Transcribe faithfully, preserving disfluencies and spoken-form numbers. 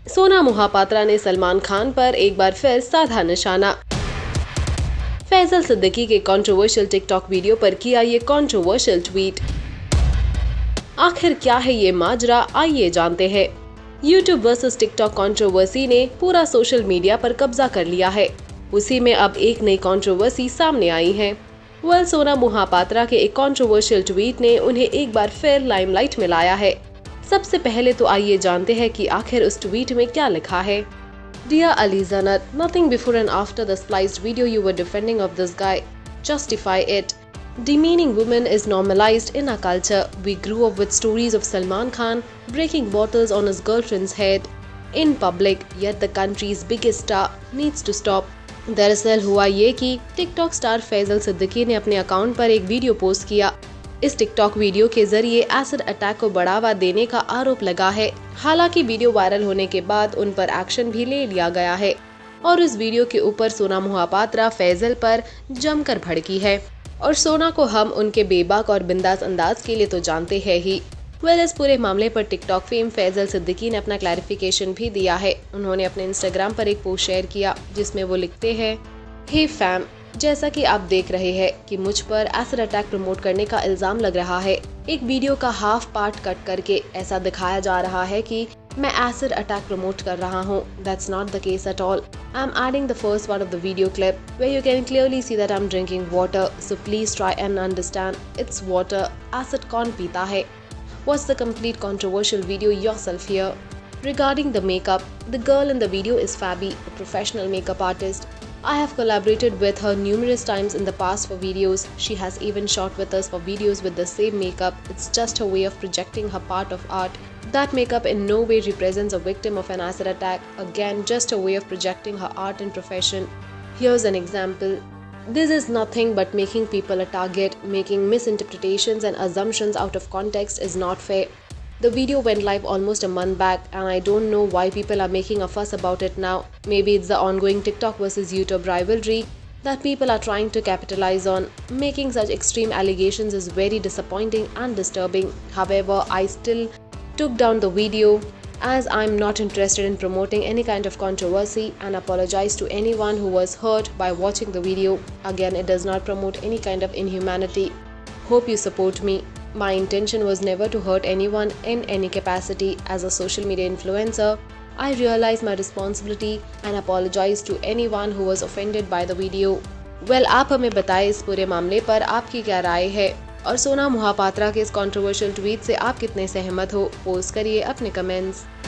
सोना मोहापात्रा ने सलमान खान पर एक बार फिर साधा निशाना। फैजल सिद्दीकी के कंट्रोवर्शियल टिकटॉक वीडियो पर किया ये कंट्रोवर्शियल ट्वीट। आखिर क्या है ये माजरा, आइए जानते हैं। यूट्यूब वर्सेस टिकटॉक कंट्रोवर्सी ने पूरा सोशल मीडिया पर कब्जा कर लिया है। उसी में अब एक नई कंट्रोवर्सी सामने आई है। वेल, सोना मोहापात्रा के एक कंट्रोवर्शियल ट्वीट ने उन्हें एक बार फिर लाइमलाइट में लाया है। सबसे पहले तो आइए जानते हैं कि आखिर उस ट्वीट में क्या लिखा है। Dear Ali Zanat, nothing before and after the spliced video you were defending of this guy. Justify it. Demeaning women is normalized in our culture. We grew up with stories of Salman Khan breaking bottles on his girlfriend's head in public, yet the country's biggest star needs to stop. दरअसल हुआ ये कि TikTok star Faizal Siddiqui ने अपने account पर एक video post किया। इस टिकटॉक वीडियो के जरिए एसिड अटैक को बढ़ावा देने का आरोप लगा है। हालांकि वीडियो वायरल होने के बाद उन पर एक्शन भी ले लिया गया है और इस वीडियो के ऊपर सोना मोहापात्रा फैजल पर जमकर भड़की है। और सोना को हम उनके बेबाक और बिंदास अंदाज के लिए तो जानते हैं ही। वेल, इस पूरे मामले पर टिकटॉक फेम फैजल सिद्दीकी ने अपना क्लैरिफिकेशन भी दिया है। उन्होंने अपने इंस्टाग्राम पर एक पोस्ट शेयर किया जिसमें वो लिखते हैं, हे फैम, जैसा कि आप देख रहे हैं कि मुझ पर एसिड अटैक प्रमोट करने का इल्जाम लग रहा है। एक वीडियो का हाफ पार्ट कट करके ऐसा दिखाया जा रहा है कि मैं एसिड अटैक प्रमोट कर रहा हूँ। That's not the case at all. I'm adding the first part of the video clip where you can clearly see that I'm drinking water. So please try and understand. It's water. Acid कौन पीता है? What's the complete controversial video yourself here? Regarding the makeup, the girl in the video is Fabi, a professional makeup artist. I have collaborated with her numerous times in the past for videos. She has even shot with us for videos with the same makeup. It's just her way of projecting her part of art. That makeup in no way represents a victim of an acid attack. Again, just a way of projecting her art and profession. Here's an example. This is nothing but making people a target. Making misinterpretations and assumptions out of context is not fair. The video went live almost a month back and I don't know why people are making a fuss about it now. Maybe it's the ongoing TikTok versus YouTube rivalry that people are trying to capitalize on. Making such extreme allegations is very disappointing and disturbing. However, I still took down the video as I'm not interested in promoting any kind of controversy and apologize to anyone who was hurt by watching the video. Again, it does not promote any kind of inhumanity. Hope you support me. My intention was never to hurt anyone in any capacity. As a social media influencer, I realize my responsibility and apologize to anyone who was offended by the video. Well, आप हमें बताएं इस पूरे मामले पर आपकी क्या राय है और सोना मोहापात्रा के इस कंट्रोवर्शियल ट्वीट से आप कितने सहमत हो? पोस्ट करिए अपने कमेंट्स।